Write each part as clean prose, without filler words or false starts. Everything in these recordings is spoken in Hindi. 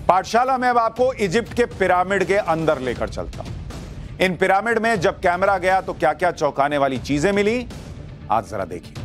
पाठशाला में अब आपको इजिप्ट के पिरामिड के अंदर लेकर चलता हूं। इन पिरामिड में जब कैमरा गया तो क्या क्या चौंकाने वाली चीजें मिली, आज जरा देखिए।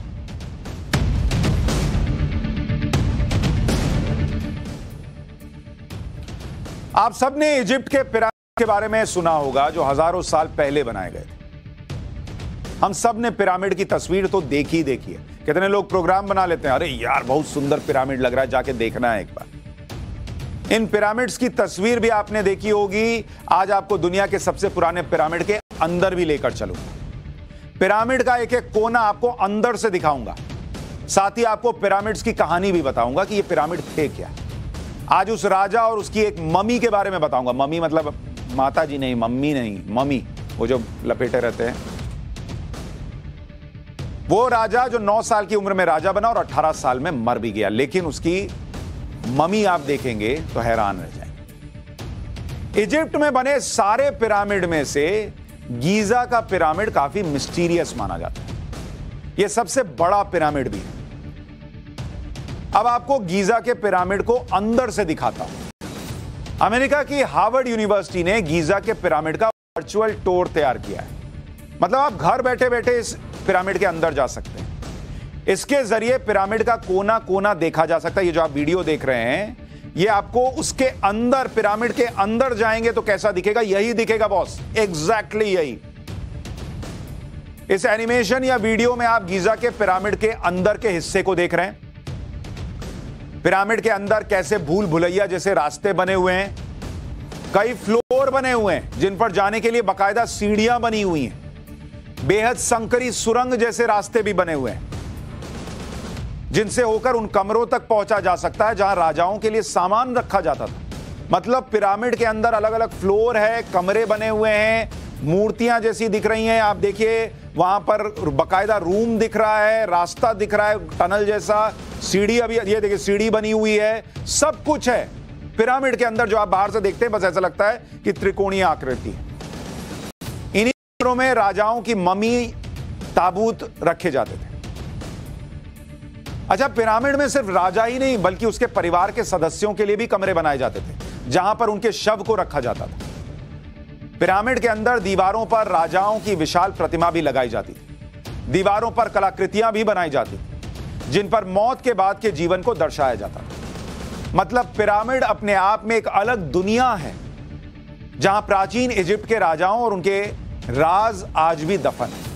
आप सबने इजिप्ट के पिरामिड के बारे में सुना होगा जो हजारों साल पहले बनाए गए थे। हम सब ने पिरामिड की तस्वीर तो देखी है। कितने लोग प्रोग्राम बना लेते हैं, अरे यार बहुत सुंदर पिरामिड लग रहा है, जाके देखना है एक बार। इन पिरामिड्स की तस्वीर भी आपने देखी होगी। आज आपको दुनिया के सबसे पुराने पिरामिड के अंदर भी लेकर चलूंगा। पिरामिड का एक एक कोना आपको अंदर से दिखाऊंगा, साथ ही आपको पिरामिड्स की कहानी भी बताऊंगा कि ये पिरामिड थे क्या। आज उस राजा और उसकी एक मम्मी के बारे में बताऊंगा। मम्मी मतलब माता जी नहीं, मम्मी नहीं, मम्मी वो जो लपेटे रहते हैं। वो राजा जो 9 साल की उम्र में राजा बना और 18 साल में मर भी गया, लेकिन उसकी मम्मी आप देखेंगे तो हैरान रह जाएंगे। इजिप्ट में बने सारे पिरामिड में से गीजा का पिरामिड काफी मिस्टीरियस माना जाता है। यह सबसे बड़ा पिरामिड भी है। अब आपको गीजा के पिरामिड को अंदर से दिखाता हूं। अमेरिका की हार्वर्ड यूनिवर्सिटी ने गीजा के पिरामिड का वर्चुअल टूर तैयार किया है। मतलब आप घर बैठे बैठे इस पिरामिड के अंदर जा सकते हैं। इसके जरिए पिरामिड का कोना कोना देखा जा सकता है। ये जो आप वीडियो देख रहे हैं, ये आपको उसके अंदर, पिरामिड के अंदर जाएंगे तो कैसा दिखेगा, यही दिखेगा बॉस, एग्जैक्टली यही। इस एनिमेशन या वीडियो में आप गीजा के पिरामिड के अंदर के हिस्से को देख रहे हैं। पिरामिड के अंदर कैसे भूल भुलैया जैसे रास्ते बने हुए हैं, कई फ्लोर बने हुए हैं जिन पर जाने के लिए बाकायदा सीढ़ियां बनी हुई हैं, बेहद संकरी सुरंग जैसे रास्ते भी बने हुए हैं जिनसे होकर उन कमरों तक पहुंचा जा सकता है जहां राजाओं के लिए सामान रखा जाता था। मतलब पिरामिड के अंदर अलग अलग फ्लोर है, कमरे बने हुए हैं, मूर्तियां जैसी दिख रही हैं। आप देखिए वहां पर बाकायदा रूम दिख रहा है, रास्ता दिख रहा है टनल जैसा, सीढ़ी, अभी ये देखिए सीढ़ी बनी हुई है, सब कुछ है पिरामिड के अंदर। जो आप बाहर से देखते हैं बस ऐसा लगता है कि त्रिकोणीय आकृति है। इन्हीं कमरों में राजाओं की मम्मी, ताबूत रखे जाते थे। अच्छा, पिरामिड में सिर्फ राजा ही नहीं बल्कि उसके परिवार के सदस्यों के लिए भी कमरे बनाए जाते थे जहां पर उनके शव को रखा जाता था। पिरामिड के अंदर दीवारों पर राजाओं की विशाल प्रतिमा भी लगाई जाती थी। दीवारों पर कलाकृतियां भी बनाई जाती थी जिन पर मौत के बाद के जीवन को दर्शाया जाता था। मतलब पिरामिड अपने आप में एक अलग दुनिया है जहां प्राचीन इजिप्ट के राजाओं और उनके राज आज भी दफन है।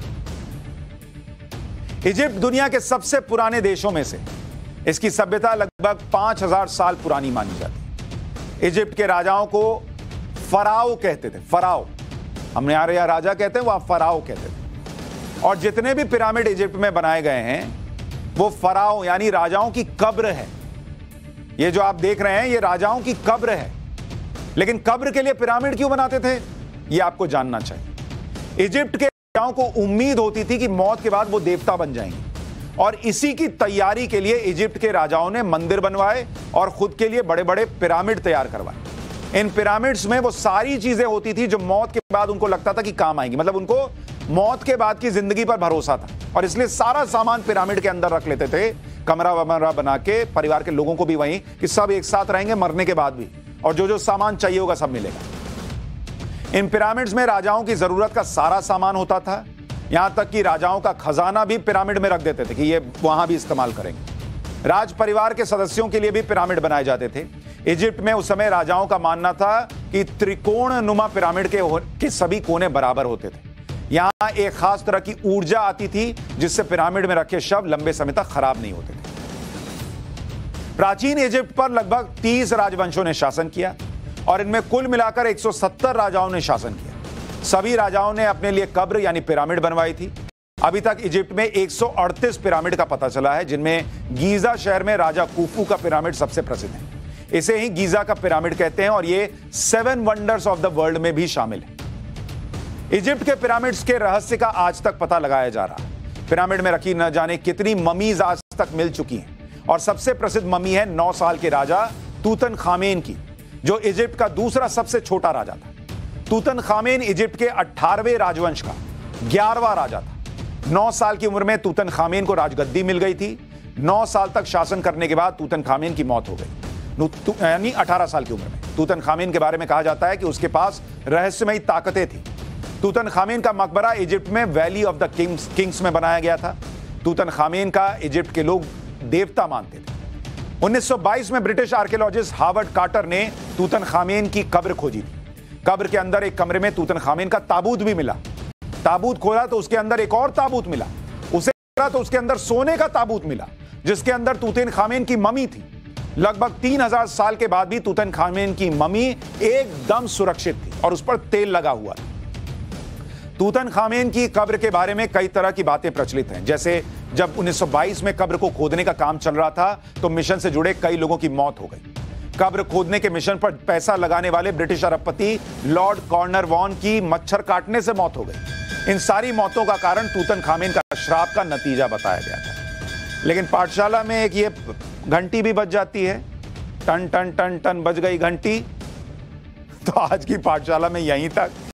इजिप्ट दुनिया के सबसे पुराने देशों में से, इसकी सभ्यता लगभग 5000 साल पुरानी मानी जाती है। इजिप्ट के राजाओं को फराओ कहते थे। फराओ, हमने यहाँ राजा कहते हैं, वहां फराओ कहते थे। और जितने भी पिरामिड इजिप्ट में बनाए गए हैं वो फराओ यानी राजाओं की कब्र है। ये जो आप देख रहे हैं ये राजाओं की कब्र है। लेकिन कब्र के लिए पिरामिड क्यों बनाते थे, ये आपको जानना चाहिए। इजिप्ट के राजाओं को उम्मीद होती थी कि मौत के बाद वो देवता बन जाएंगे, और इसी की तैयारी के लिए इजिप्ट के राजाओं ने मंदिर बनवाए और खुद के लिए बड़े बड़े पिरामिड तैयार करवाए। इन पिरामिड्स में वो सारी चीजें होती थी जो मौत के बाद उनको लगता था कि काम आएंगी। मतलब उनको मौत के बाद की जिंदगी पर भरोसा था और इसलिए सारा सामान पिरामिड के अंदर रख लेते थे, कमरा वमरा बना के, परिवार के लोगों को भी वहीं, कि सब एक साथ रहेंगे मरने के बाद भी, और जो जो सामान चाहिए होगा सब मिलेगा। इन पिरामिड्स में राजाओं की जरूरत का सारा सामान होता था, यहां तक कि राजाओं का खजाना भी पिरामिड में रख देते थे कि ये वहां भी इस्तेमाल करेंगे। राज परिवार के सदस्यों के लिए भी पिरामिड बनाए जाते थे। इजिप्ट में उस समय राजाओं का मानना था कि त्रिकोण नुमा पिरामिड के सभी कोने बराबर होते थे। यहां एक खास तरह की ऊर्जा आती थी जिससे पिरामिड में रखे शव लंबे समय तक खराब नहीं होते थे। प्राचीन इजिप्ट पर लगभग 30 राजवंशों ने शासन किया और इनमें कुल मिलाकर 170 राजाओं ने शासन किया। सभी राजाओं ने अपने लिए कब्र यानी पिरामिड बनवाई थी। अभी तक इजिप्ट में 138 पिरामिड का पता चला है, जिनमें गीजा शहर में राजा कुफू का पिरामिड सबसे प्रसिद्ध है। इसे ही गीजा का पिरामिड कहते हैं और ये 7 वंडर्स ऑफ द वर्ल्ड में भी शामिल है। इजिप्ट के पिरामिड्स के रहस्य का आज तक पता लगाया जा रहा है। पिरामिड में रखी न जाने कितनी ममीज आज तक मिल चुकी हैं और सबसे प्रसिद्ध ममी है 9 साल के राजा तूतनखामेन की, जो इजिप्ट का दूसरा सबसे छोटा राजा था। तूतनखामेन इजिप्ट के 18वें राजवंश का 11वां राजा था। 9 साल की उम्र में तूतनखामेन को राजगद्दी मिल गई थी। 9 साल तक शासन करने के बाद तूतनखामेन की मौत हो गई। यानी 18 साल की उम्र में। तूतनखामेन के बारे में कहा जाता है कि उसके पास रहस्यमयी ताकतें थी। तूतनखामेन का मकबरा इजिप्ट में वैली ऑफ द किंग्स में बनाया गया था। तूतनखामेन का इजिप्ट के लोग देवता मानते थे। 1922 में ब्रिटिश आर्कियोलॉजिस्ट हार्वर्ड कार्टर ने तूतनखामेन की कब्र खोजी थी। कब्र के अंदर एक कमरे में तूतनखामेन का ताबूत भी मिला। ताबूत खोला तो उसके अंदर एक और ताबूत मिला। उसे खोला तो उसके अंदर सोने का ताबूत मिला जिसके अंदर तूतनखामेन की मम्मी थी। लगभग 3000 साल के बाद भी तूतनखामेन की मम्मी एकदम सुरक्षित थी और उस पर तेल लगा हुआ था। तूतनखामेन की कब्र के बारे में कई तरह की बातें प्रचलित हैं। जैसे जब 1922 में कब्र को खोदने का काम चल रहा था तो मिशन से जुड़े कई लोगों की मौत हो गई। कब्र खोदने के मिशन पर पैसा लगाने वाले ब्रिटिश अरबपति लॉर्ड कॉर्नरवॉन की मच्छर काटने से मौत हो गई। इन सारी मौतों का कारण तूतनखामेन का श्राप का नतीजा बताया गया था। लेकिन पाठशाला में एक ये घंटी भी बज जाती है, टन टन टन टन बज गई घंटी। तो आज की पाठशाला में यहीं तक।